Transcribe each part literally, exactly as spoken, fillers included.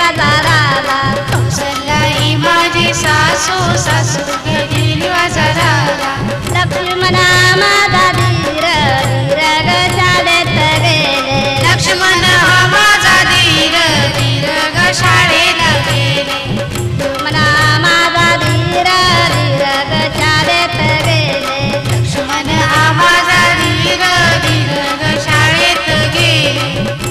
बाजाराला कौसल्या ही माझी सासू सासू गेली बाजाराला लक्ष्मणा माझा धीर धीर ग शाळेत गेले लक्ष्मण हा माझा धीर धीर ग शाळेत गेले लक्ष्मणा माझा धीर धीर ग शाळेत गेले लक्ष्मण हा माझा धीर धीर ग शाळेत गेले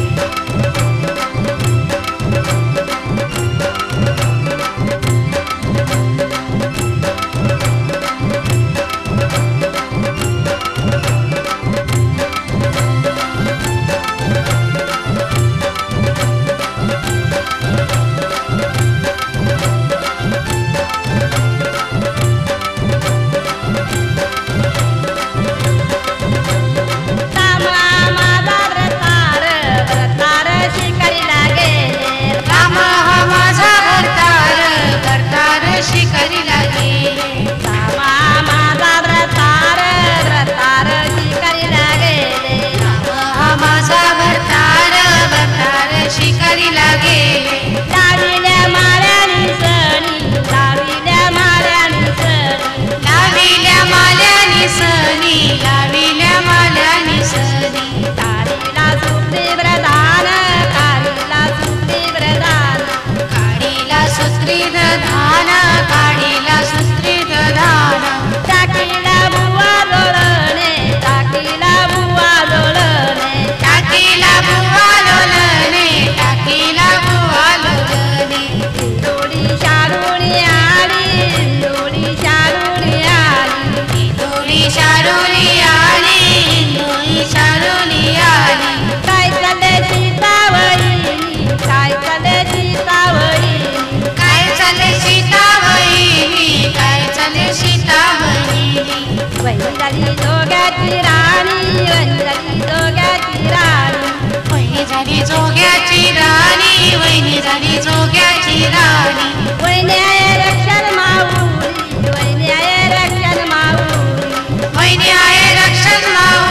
वहिनी झाली जोग्याची राणी वहिनी झाली जोग्याची राणी वहिनी झाली जोग्याची राणी वहिनी झाली जोग्याची राणी वहिनी आहे रक्षण माऊली वहिनी आहे रक्षण माऊली वहिनी आहे रक्षण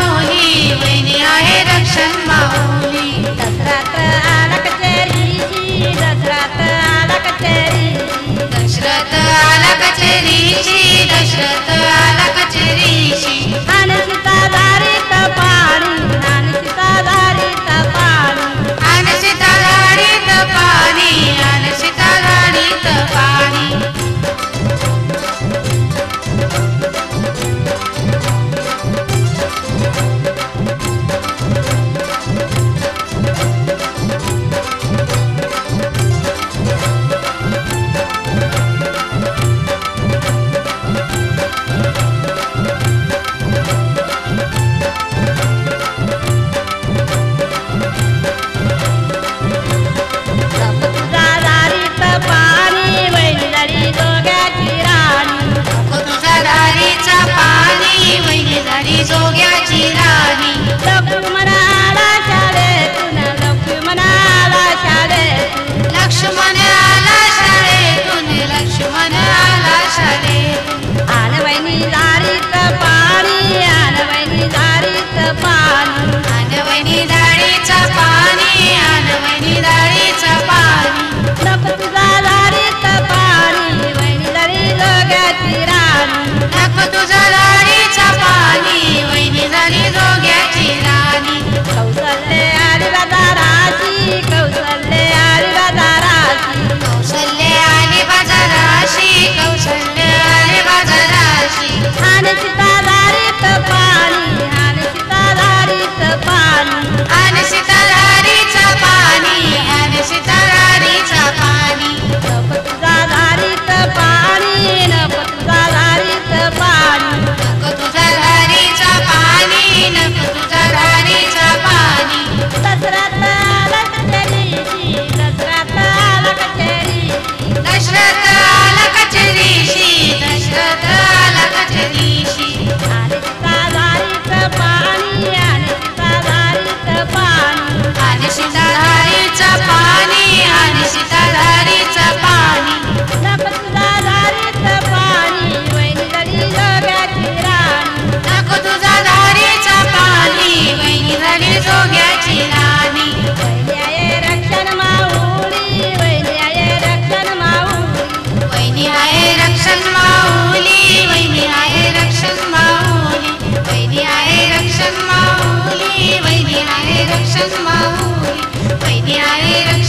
माऊली वहिनी आहे रक्षण माऊली दसरात आला कचेरीची दसरात आला कचेरीची दशरथ आला कचेरीची दशरथ आला कचेरीची आणि सीताधारीत पाणी आणि सीताधारीत पाणी आणि सीताधारीत पाणी रक्षण माऊली वैनी आहे रक्षण